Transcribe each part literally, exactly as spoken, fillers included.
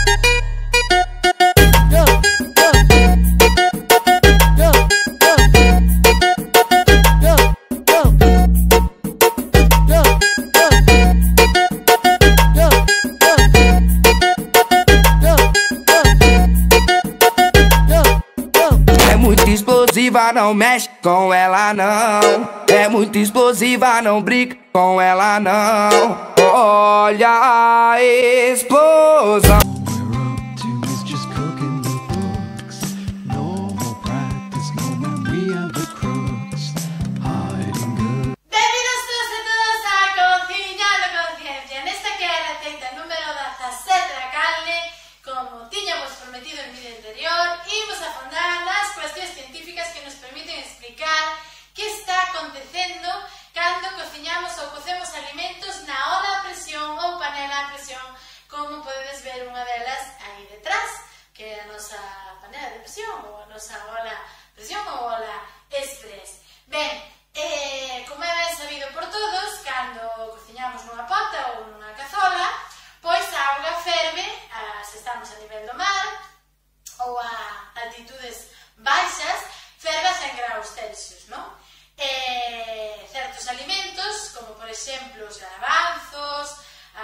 Não mexe com ela não. É muito explosiva, não brinca com ela não. Olha a explosão. ou a nosa ola presión ou ola express. Ben, eh, como é ben sabido por todos, cando cociñamos nunha pota ou nunha cazola, pois a auga ferve, a, se estamos a nivel do mar ou a altitudes baixas, ferve a cen graus Celsius, non? Eh, certos alimentos, como por exemplo os garbanzos,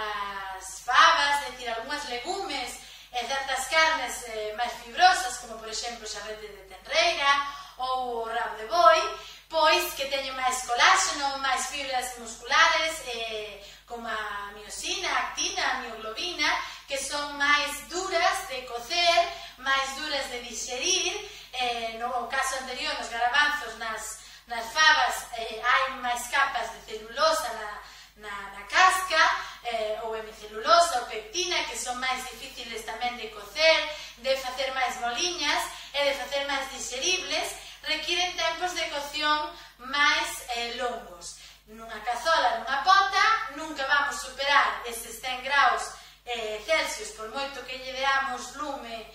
as fabas, é dicir, algunhas legumes e certas carnes eh, máis fibrosas, como por exemplo o xarrete de tenreira ou o rabo de boi, pois que teñen máis coláxeno, máis fibras musculares, eh, como a miosina, a actina, a mioglobina, que son máis duras de cocer, máis duras de digerir. Eh, no caso anterior, nos garbanzos, nas, nas fabas, eh, hai máis capas de celulosa na, na, na casca, eh, ou hemicelulosa ou pectina, que son máis difíciles tamén de cocer, de facer máis moliñas e de facer máis digeribles, requiren tempos de cocción máis eh, longos. Nunha cazola, nunha pota, nunca vamos superar esses cen graus eh, Celsius, por moito que lle deamos lume,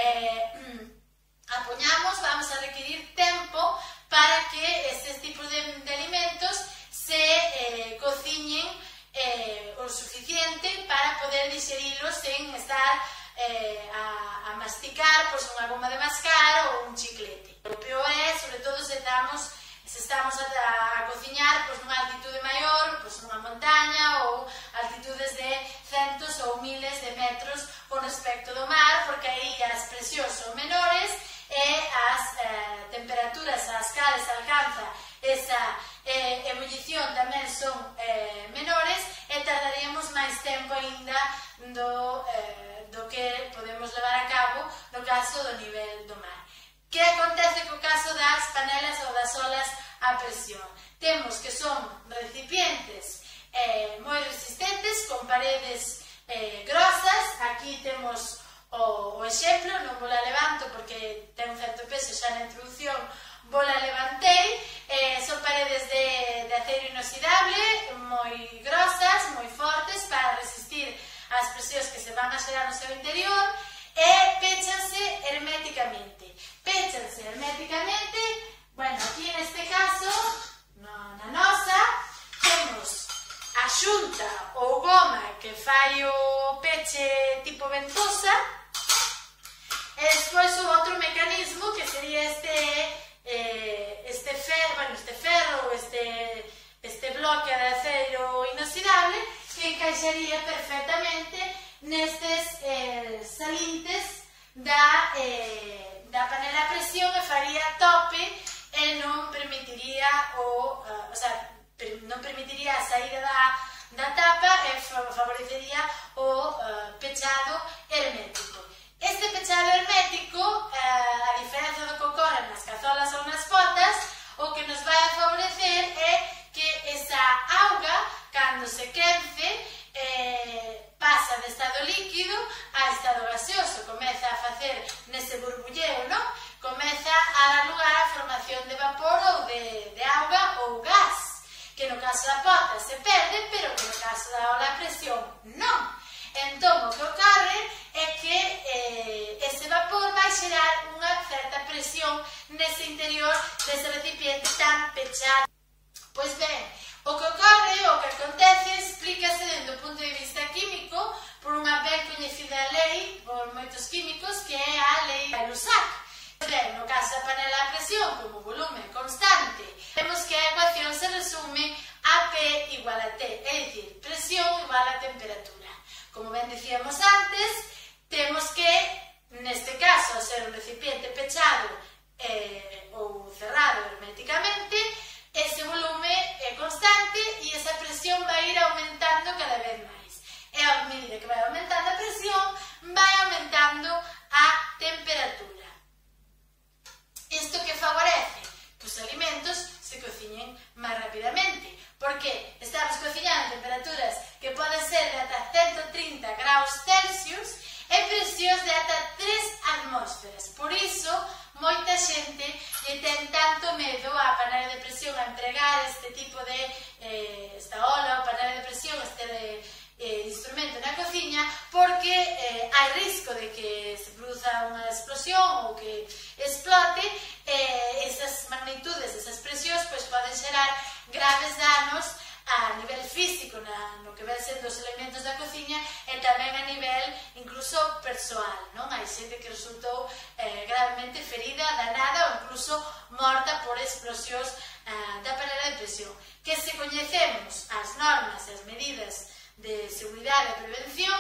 eh, apoñamos, vamos a requirir tempo para que estes tipos de, de alimentos se eh, cociñen eh, o suficiente para poder digerilos sen estar eh, a, a masticar pois, unha goma de mascar ou un chiclete. O peor é, sobre todo, se estamos, se estamos a, a cociñar pois, nunha altitude maior, pois, nunha montaña ou altitudes de centos ou miles de metros con respecto do mar, porque aí as presións son menores e as eh, temperaturas ás cales alcanza esa eh, ebullición tamén son eh, menores e tardaríamos máis tempo aínda do, eh, do que podemos levar a cabo no caso do nivel do mar. Que acontece co caso das panelas ou das olas a presión? Temos que son recipientes eh, moi resistentes, con paredes eh, grosas. Aquí temos o, o exemplo, non vou la levanto porque ten un certo peso xa na introducción, vou la levantei, eh, son paredes de, de acero inoxidable, moi grosas, moi fortes, para resistir as presións que se van a xerar no seu interior, e péchanse herméticamente. Péchanse herméticamente, bueno, aquí neste caso, no, na nosa, temos a xunta ou goma que fai o peche tipo ventosa, e despois o outro mecanismo que sería este eh, este ferro, bueno, este ferro, este, este bloque de acero inoxidable que encaixaría perfectamente nestes eh, salintes da, eh, da panela a presión e faría tope e non permitiría o, uh, o sea, non permitiría a saída da, da tapa e favorecería o uh, pechado hermético. Este pechado hermético, uh, a diferencia do que ocorre nas cazolas ou nas potas, o que nos vai a favorecer é que esa auga, cando se quence, eh, pasa de estado líquido a estado gaseoso, comeza a facer nese burbulleo, non? Comeza a dar lugar á formación de vapor ou de, de auga ou gas, que no caso da pota se perde, pero que no caso da ola a presión non. Entón, o que ocorre é que eh, ese vapor vai xerar unha certa presión nese interior dese recipiente tan pechado. Pois ben, o que ocorre, o que acontece, explícase dende o punto de vista químico por unha ben coñecida lei, por a panela a presión como volume constante, vemos que a ecuación se resume a P igual a T, é dicir, presión igual a temperatura. Como ben dicíamos antes, temos que, neste caso, ao ser un recipiente pechado eh, ou cerrado herméticamente, ese volume é constante e esa presión vai ir aumentando cada vez máis. E a medida que vai aumentando a presión, vai aumentando a temperatura. Isto que favorece? Que os alimentos se cociñen máis rapidamente, porque estamos cociñando a temperaturas que poden ser de ata ciento trinta graus Celsius e presións de ata tres atmósferas. Por iso, moita xente lle ten tanto medo á panela de presión, a empregar este tipo de eh, esta ola, ou panela de presión, este de, eh, instrumento na cociña, porque eh, hai risco de que se produza unha explosión ou que explote, eh, esas magnitudes, esas presións, pois poden xerar graves danos a nivel físico, na, no que ven sendo os elementos da cociña, e tamén a nivel incluso persoal, non? Hai xente que resultou eh, gravemente ferida, danada ou incluso morta por explosións eh, da panela de presión. Que se coñecemos as normas e as medidas de seguridade e prevención,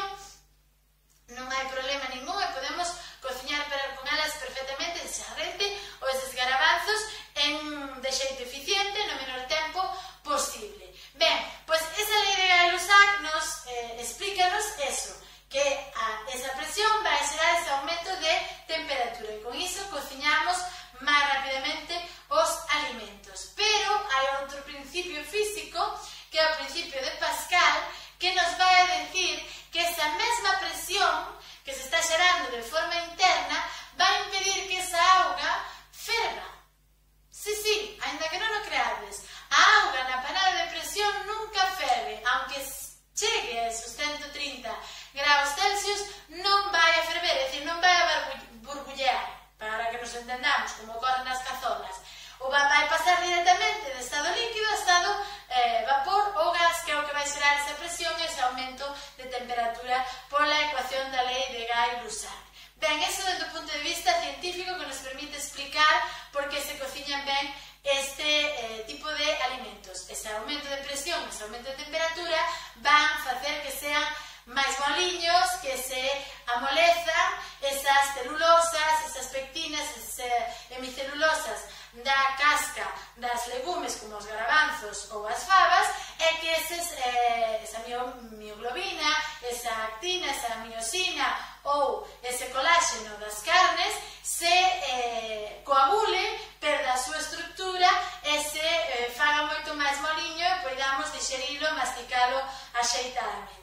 non hai problema ningún e podemos cociñar con elas perfectamente ese arrente ou eses garabanzos en, de xeito eficiente no menor tempo posible. Ben, pois esa lei de Gay-Lussac nos eh, explícanos eso, que a, esa presión vai xerar ese aumento de temperatura e con iso cociñamos máis rapidamente os alimentos. Pero hai outro principio físico, que é o principio de Pascal, que nos vai a decir que esa mesma presión que se está xerando de forma interna vai impedir que esa auga ferva. Sí, sí, ainda que non o creades, a auga na panela de presión nunca ferve, aunque chegue a esos ciento trinta graus Celsius, non vai a ferver, é dicir, non vai a burbullear, para que nos entendamos, como ocorre nas cazolas. O vai pasar directamente de estado líquido a estado eh, vapor ou gas, que é o que vai xerar esa presión e ese aumento de temperatura pola ecuación da lei de Gay-Lussac. Ben, eso desde o punto de vista científico que nos permite explicar por que se cociñan ben este eh, tipo de alimentos. Ese aumento de presión, ese aumento de temperatura van facer que sean máis moliños, que se amolezan esas celulosas, esas pectinas, esas hemicelulosas da casca das legumes como os garabanzos ou as fabas, e que eses, eh, esa mioglobina, esa actina, esa miosina ou ese coláxeno das carnes se eh, coagule, perda a súa estructura e se eh, faga moito máis moliño e podamos digerilo, masticalo axeitadamente.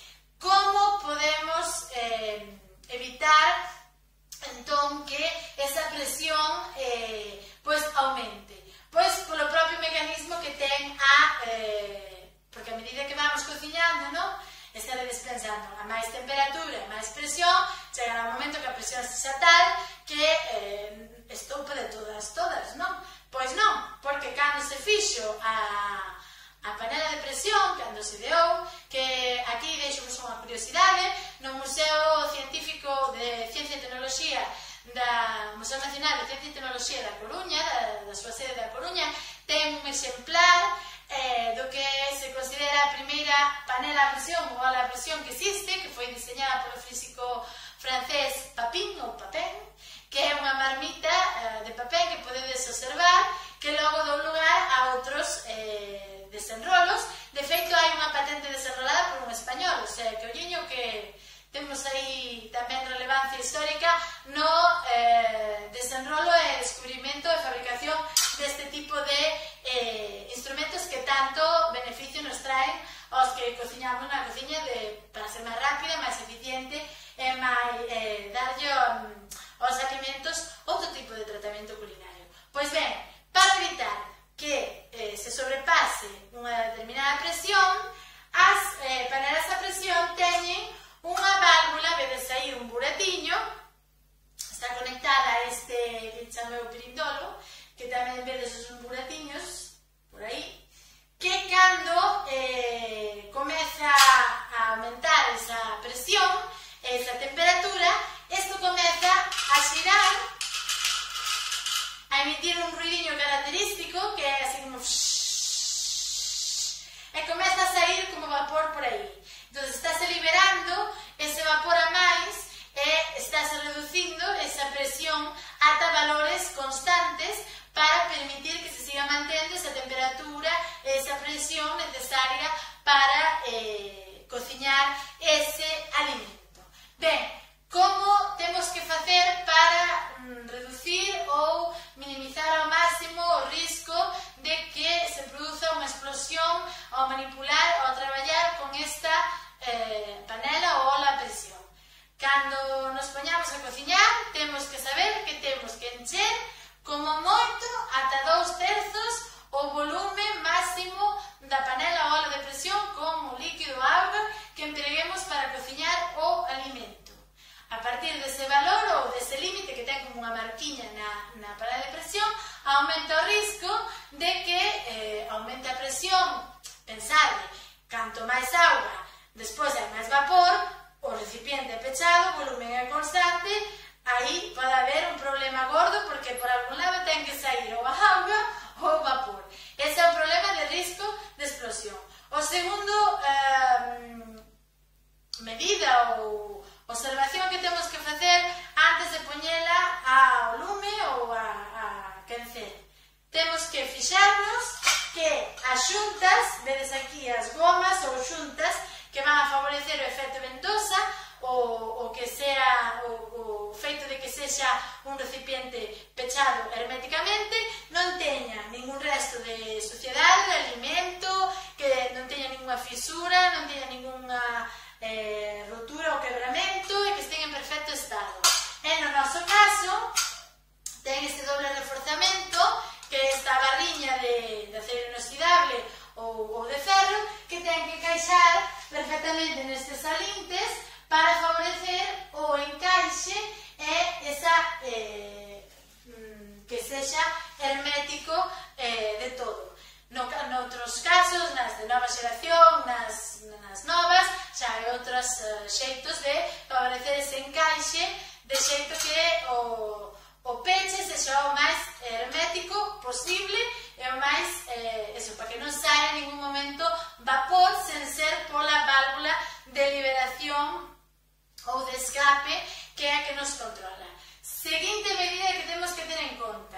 Como podemos eh, evitar entón que esa presión eh, pois aumente? Pois polo propio mecanismo que ten a eh, porque a medida que vamos cociñando, non? Estaredes pensando, a máis temperatura, a máis presión, chegará un momento que a presión sexa tal que eh, estoupe de todas, todas, non? Pois non, porque cando se fixo a a panela de presión, cando se deou, que aquí deixamos unha curiosidade, no Museo Científico de Ciencia e Tecnoloxía da Museo Nacional de Ciencia e Tecnoloxía da Coruña, da, da súa sede da Coruña, ten un exemplar eh, do que se considera a primeira panela a presión ou a presión que existe, que foi diseñada polo físico francés Papin ou Papin, que é unha marmita eh, de papel que podedes observar, que logo dou lugar a outros eh, desenrolos. De feito, hai unha patente desenrolada por un español, o sea, que olliño que temos aí tamén relevancia histórica no eh, desenrolo e descubrimento e fabricación deste tipo de eh, instrumentos que tanto beneficio nos traen aos que cociñamos na cociña de, para ser máis rápida, máis eficiente e máis, eh, darlle um, aos alimentos outro tipo de tratamento culinario. Pois ben, para evitar que eh, se sobrepase unha determinada presión, as eh, panelas a presión teñen unha válvula, vedes aí un buratiño, está conectada a este que chamou pirindolo, que tamén vedes os buratiños por aí, que cando eh, comeza a aumentar esa presión, esa temperatura, isto comeza a xirar nos poñamos a cociñar, temos que saber que temos que encher como moito ata dous terzos o volume máximo da panela ou olla de presión con o líquido auga que empreguemos para cociñar o alimento. A partir dese valor ou dese límite que ten como unha marquiña na, na panela de presión, aumenta o risco de que eh, aumente a presión. Pensade, canto máis auga, despois hai máis vapor, o recipiente é pechado, o volumen é constante, aí pode haber un problema gordo porque por algún lado ten que sair ou a auga ou o vapor. Ese é o problema de risco de explosión. O segundo eh, medida ou observación que temos que facer antes de poñela ao lume ou a, a quencer. Temos que fixarnos que as xuntas, vedes aquí as gomas ou xuntas que van a favorecer o efecto ventosa ou, ou que sea o, o feito de que sexa un recipiente pechado herméticamente, non teña ningún resto de suciedade, de alimento, que non teña ninguna fisura, non teña ninguna eh, rotura ou quebramento e que estén en perfecto estado. E no noso caso, ten este doble reforzamento que é esta barriña de, de acero inoxidable ou, ou de ferro que ten que encaixar perfectamente nestes alintes para favorecer o encaixe e esa eh, que sexa hermético eh, de todo. No, noutros casos, nas de nova xeración, nas, nas novas, xa hai outros uh, xeitos de favorecer ese encaixe de xeito que o, o peche sexa o máis hermético posible e o máis, eh, eso, para que non saia en ningún momento vapor sen ser pola válvula de liberación ou de escape que é a que nos controla. Seguinte medida que temos que ter en conta: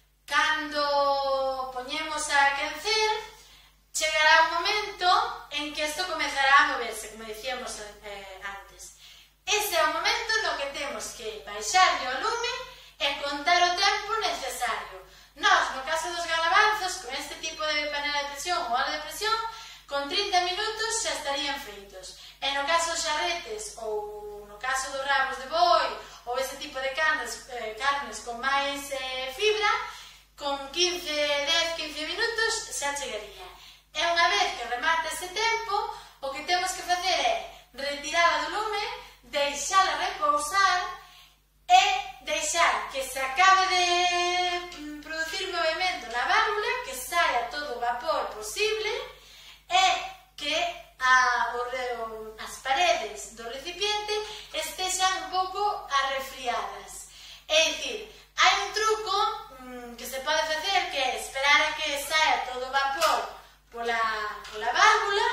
cando poñemos a quencer, chegará un momento en que isto comezará a moverse, como dicíamos eh, antes. Ese é o momento no que temos que baixarlle o lume e contar o tempo necesario. Nós, no caso dos garabanzos, con este tipo de panela de presión ou olla de presión, con trinta minutos xa estarían feitos. E no caso dos xarretes ou no caso dos rabos de boi ou ese tipo de carnes, eh, carnes con máis eh, fibra, con quince, dez, quince minutos xa chegaría. E unha vez que remata ese tempo, o que temos que facer é retirala do lume, deixala repousar e deixar que se acabe de producir movimento na válvula, que saia todo o vapor posible e que a, o, as paredes do recipiente estexan un pouco arrefriadas. É dicir, hai un truco mmm, que se pode facer, que é esperar a que saia todo o vapor pola, pola válvula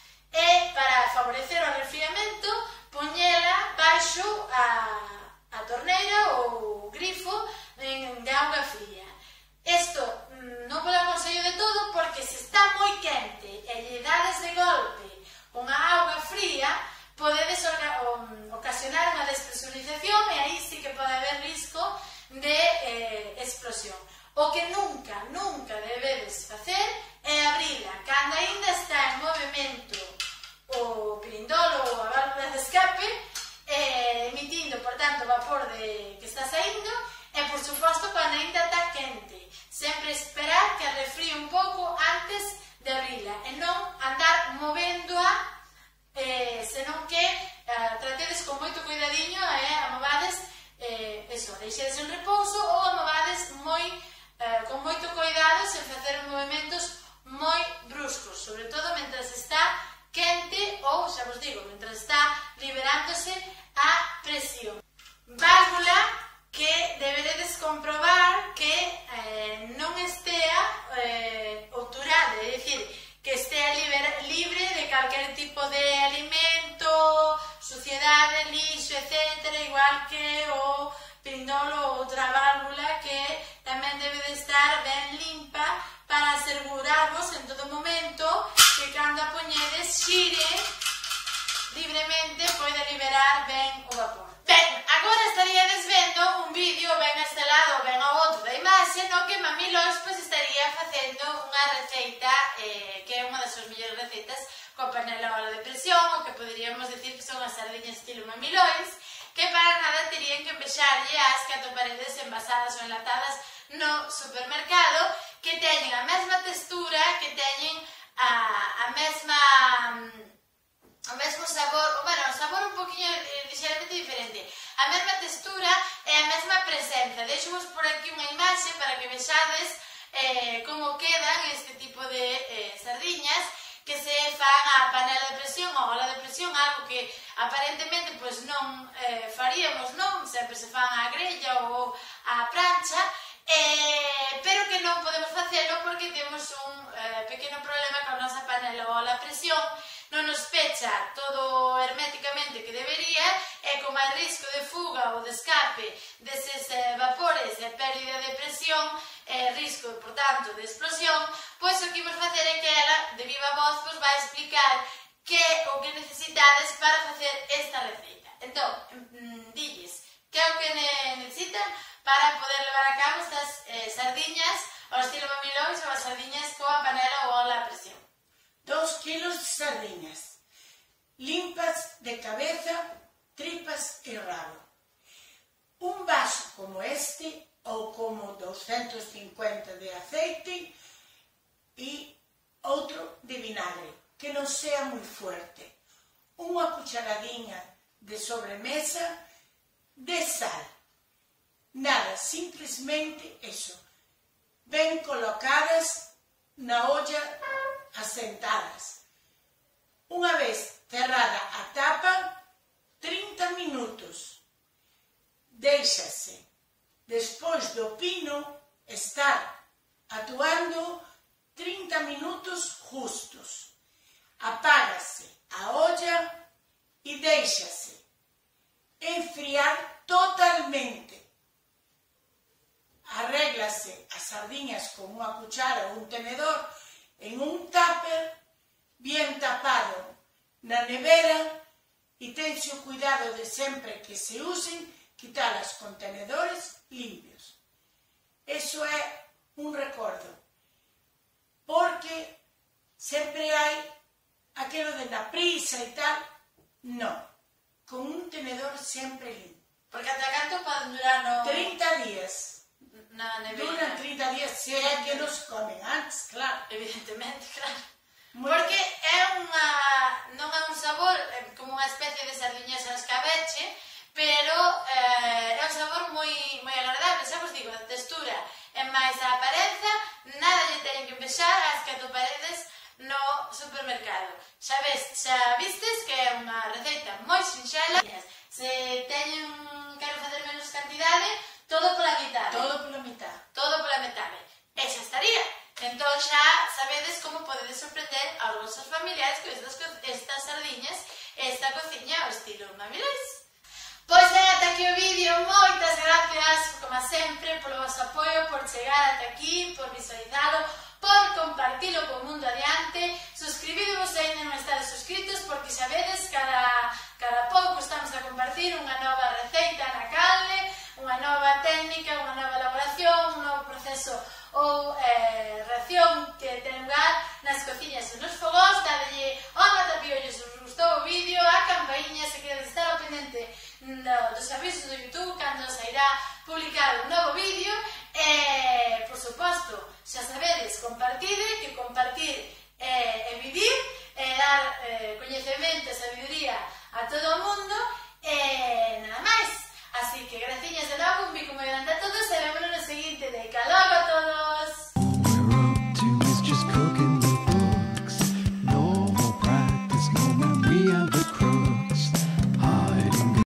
e para favorecer o arrefriamento poñela baixo a, a torneira ou o grifo en, de auga fría. Isto mmm, non vos aconsello de todo porque se está moi quente e lle dades de golpe unha auga fría, podedes ocasionar unha despresurización e aí sí que pode haber risco de eh, explosión. O que nunca, nunca debedes facer é abrila cando ainda está en movimento o pirindolo ou a válvula de escape, eh, emitindo, por tanto, o vapor de, que está saindo, e, por suposto, cando ainda está quente. Sempre esperar que arrefríe un pouco antes de abrila e non andar movéndoa, eh, senón que eh, tratedes con moito cuidadiño e eh, amovades, eh, eso, deixedes en repouso ou amovades moi, eh, con moito cuidado sen facer movimentos moi bruscos, sobre todo mentras está quente ou, xa vos digo, mentras está liberándose a presión. Válvula que deberedes comprobar que eh, non estea eh, obturada, é dicir, que estea libre, libre de calquer tipo de alimento, suciedade, lixo, etcétera, igual que o pirindolo ou outra válvula que tamén debe de estar ben limpa para asegurarvos en todo momento que cando a poñedes xire libremente poida liberar ben o vapor. Ben, agora estaríades vendo un vídeo ben a este lado ou ben ao outro da imaxe no que Mami Lois pois estaría facendo unha receita eh, que é unha das súas mellores receitas coa panela a olla de presión, o que poderíamos decir que son as sardiñas estilo Mami Lois, que para nada terían que empexarlle as catro paredes envasadas ou enlatadas no supermercado, que teñen a mesma textura, que teñen a, a mesma... o mesmo sabor, o, bueno, o sabor un poquinho eh, ligeramente diferente, a mesma textura e a mesma presenza. Deixo-vos por aquí unha imaxe para que vexades eh, como quedan este tipo de eh, sardiñas que se fan a panela de presión ou a ola de presión, algo que aparentemente pois, non eh, faríamos, non? Sempre se fan á grella ou á plancha, eh, pero que non podemos facelo porque temos un eh, pequeno problema con a nosa panela ou a presión, non nos pecha todo herméticamente que debería, e con máis risco de fuga ou de escape deses eh, vapores e pérdida de presión, e eh, risco, por tanto, de explosión, pois o que imos facer é que ela, de viva voz, vos vai explicar que o que necesitades para facer esta receita. Entón, mm, dilles, que é o que ne necesitan para poder levar a cabo estas eh, sardiñas ao estilo Mami Lois ou as sardiñas coa panela ou a presión. Dos kilos de sardiñas, limpas de cabeza, tripas e rabo. Un vaso como este, ou como doscientos cincuenta de aceite, e outro de vinagre, que non sea moi fuerte. Unha cucharadinha de sobremesa de sal. Nada, simplesmente eso. Ben colocadas na olla asentadas. Unha vez cerrada a tapa, trinta minutos. Déixase, despois do pino, estar atuando trinta minutos justos. Apágase a olla e déixase enfriar totalmente. Arréglase as sardiñas con unha cuchara ou un tenedor en un tupper bien tapado na nevera, e tense o cuidado de sempre que se usen quitar os contenedores limpios. Eso é un recordo, porque sempre hai aquilo de na prisa e tal. Non, con un tenedor sempre limpo. Porque ata canto poden durar no... trinta días. Na nevera. Duran trinta días, se é que nos comen antes, claro. Evidentemente, claro. Muy Porque é unha... non é un sabor é como unha especie de sardiñas ao escabeche, pero eh, é un sabor moi, moi agradable. Xa vos digo, a textura é máis a aparenza, nada lle teñen que empexar as catro paredes no supermercado. Xa ves, xa vistes que é unha receita moi sinxela. Se teñen, quero facer menos cantidade, todo pola mitad. Todo pola mitad. Todo pola metade. E xa estaría. Entón xa sabedes como podedes sorprender aos vosos familiares con estas, estas sardiñas e esta cociña ao estilo Mami Lois. Pois é, ata aquí o vídeo. Moitas gracias, como sempre, polo vosso apoio, por chegar ata aquí, por visualizalo, por compartilo co mundo adiante. Suscribidevos se ainda non estades suscritos, porque xa vedes, cada, cada pouco estamos a compartir unha nova receita na canle, unha nova técnica, unha nova elaboración, un novo proceso ou eh, reacción que ten lugar nas cociñas e nos fogóns. Dadelle ao matapiollos se vos gustou o vídeo, a campainha se queredes estar ao pendente no, dos avisos do YouTube cando sairá publicar un novo vídeo. E, por suposto, xa sabedes, compartide, que compartir é eh, vivir, é eh, dar eh, coñecemento e sabiduría a todo o mundo. E